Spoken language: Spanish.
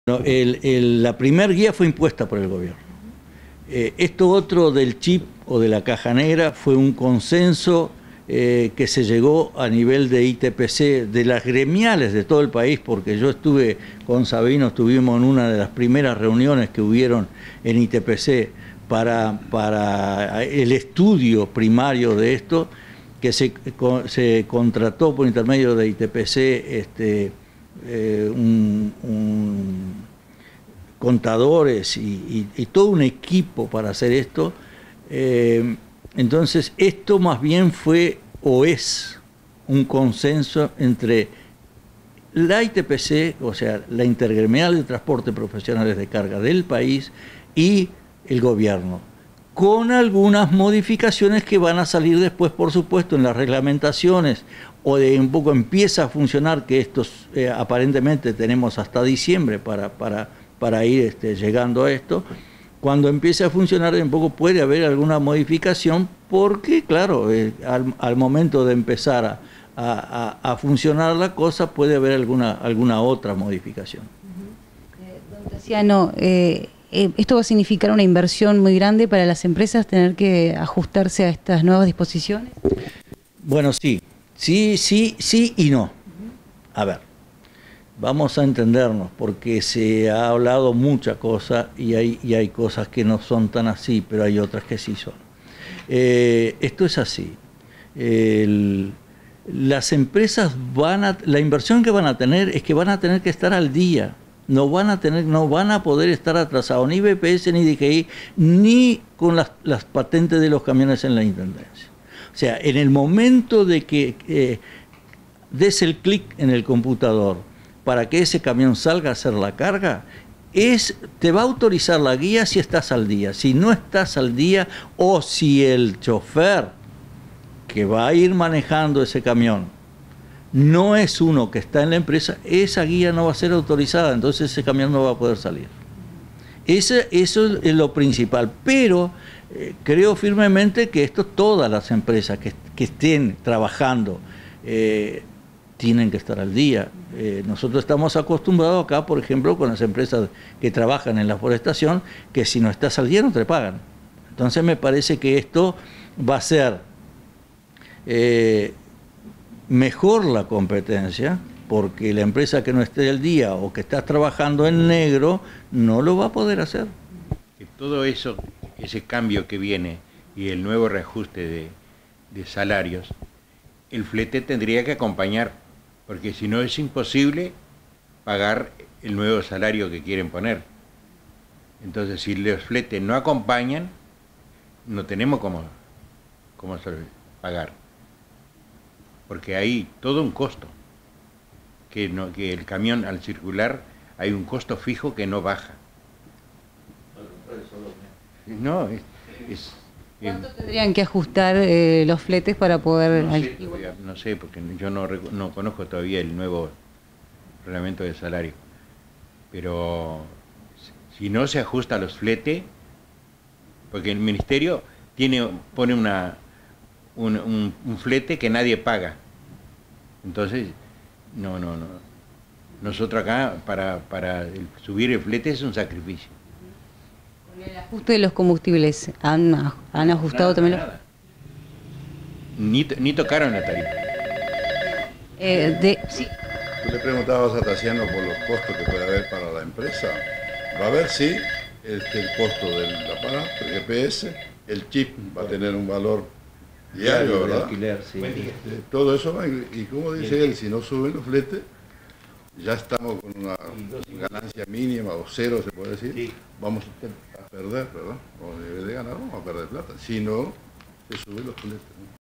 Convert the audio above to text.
No, la primer guía fue impuesta por el gobierno. Esto otro del chip o de la caja negra fue un consenso que se llegó a nivel de ITPC, de las gremiales de todo el país, porque yo estuve con Sabino, estuvimos en una de las primeras reuniones que hubieron en ITPC para el estudio primario de esto, que se contrató por intermedio de ITPC contadores y todo un equipo para hacer esto. Entonces esto más bien fue o es un consenso entre la ITPC, o sea, la Intergremial de Transporte Profesionales de Carga del país, y el gobierno, con algunas modificaciones que van a salir después, por supuesto, en las reglamentaciones, o de un poco empieza a funcionar, que estos aparentemente tenemos hasta diciembre para ir llegando a esto. Cuando empiece a funcionar, un poco puede haber alguna modificación, porque claro, al momento de empezar a funcionar la cosa, puede haber alguna otra modificación. Don Casiano, ¿esto va a significar una inversión muy grande para las empresas, tener que ajustarse a estas nuevas disposiciones? Bueno, sí y no. A ver, vamos a entendernos, porque se ha hablado mucha cosa y hay cosas que no son tan así, pero hay otras que sí son. Esto es así. Las empresas la inversión que van a tener es que van a tener que estar al día. No van a poder estar atrasados ni BPS ni DGI, ni con las patentes de los camiones en la Intendencia. O sea, en el momento de que des el clic en el computador para que ese camión salga a hacer la carga, te va a autorizar la guía si estás al día. Si no estás al día, o si el chofer que va a ir manejando ese camión no es uno que está en la empresa, esa guía no va a ser autorizada, entonces ese camión no va a poder salir. Eso es lo principal, pero creo firmemente que todas las empresas que estén trabajando tienen que estar al día. Nosotros estamos acostumbrados acá, por ejemplo, con las empresas que trabajan en la forestación, que si no estás al día no te pagan. Entonces me parece que esto va a ser mejor la competencia, porque la empresa que no esté al día o que está trabajando en negro no lo va a poder hacer. Todo eso, ese cambio que viene y el nuevo reajuste de salarios, el flete tendría que acompañar, porque si no es imposible pagar el nuevo salario que quieren poner. Entonces, si los fletes no acompañan, no tenemos cómo pagar, porque hay todo un costo, que el camión al circular hay un costo fijo que no baja. No, ¿Cuánto tendrían que ajustar los fletes para poder...? No sé, porque yo no conozco todavía el nuevo reglamento de salario, pero si no se ajusta a los fletes, porque el ministerio pone un flete que nadie paga, entonces no. Nosotros acá para subir el flete es un sacrificio. Con el ajuste de los combustibles, ¿han ajustado también los...? Ni tocaron la tarifa. Sí. Tú le preguntabas a Casiano por los costos que puede haber para la empresa. Va a haber, sí, el costo del aparato, el GPS, el chip va a tener un valor diario, ¿verdad? Alquiler, sí. Todo eso va, y como dice él, si no suben los fletes, ya estamos con una ganancia mínima o cero, se puede decir, sí. Vamos a perder, ¿verdad? O debe de ganar, vamos a perder plata. Si no, se suben los fletes, ¿no?